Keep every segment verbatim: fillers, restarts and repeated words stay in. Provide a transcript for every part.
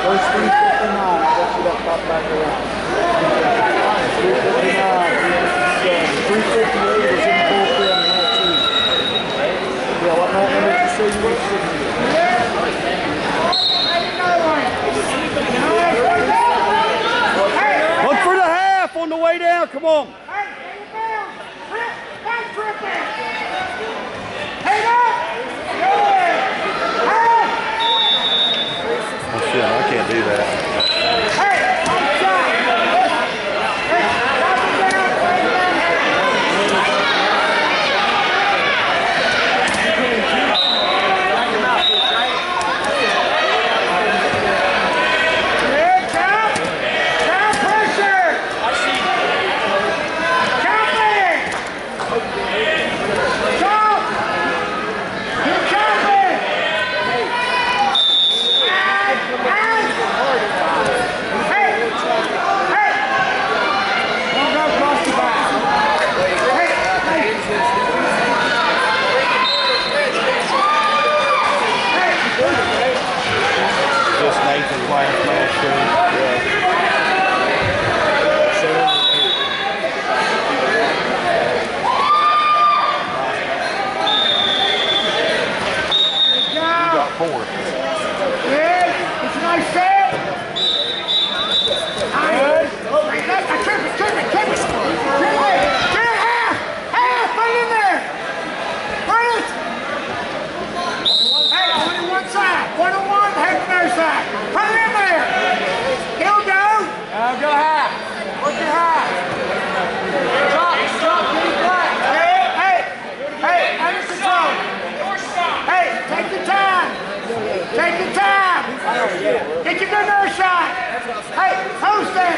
First three fifty-nine. I bet you that pop back around. three fifty-nine, three fifty-eight is in full film in that too. Yeah, what number did you say you were? Look for the half on the way down. Come on. Oh shit, I can't do that. Get your good shot! Hey, post it!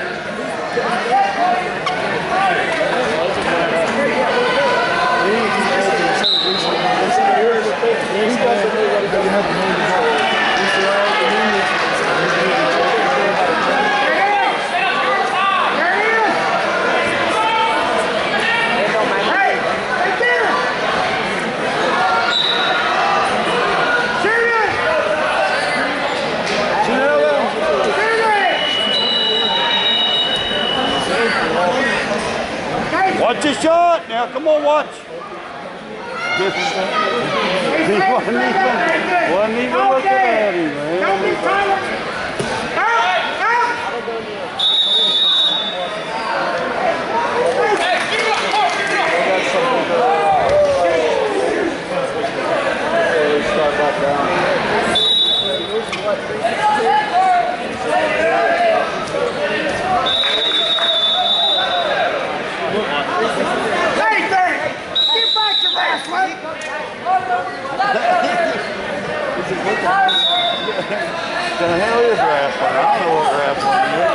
Watch your shot now. Come on, watch. He wasn't even, wasn't even looking at him, man. Don't be tired. Out, out. Hey, give it up, give it The hell is wrestling? I don't know what wrestling is.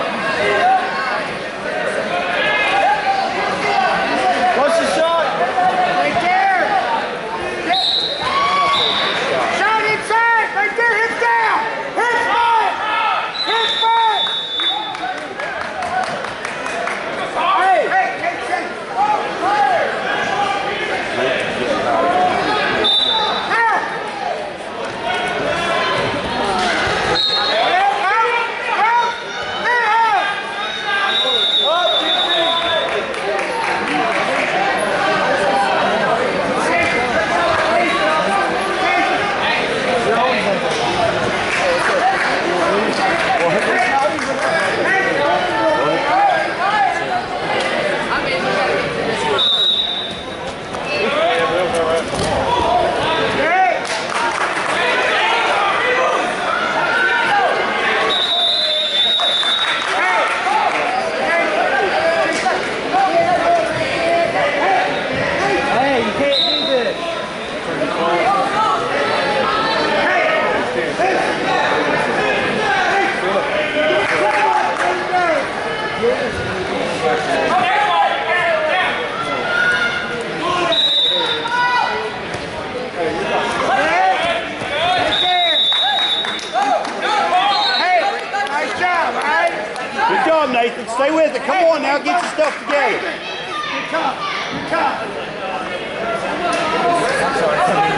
What's the shot? Right there. Shot inside. Right there. Hit down. Hit back. Hit back. Hey, hey, hey, hey. Nathan, stay with it. Come on now, get your stuff together. Good job. Good job.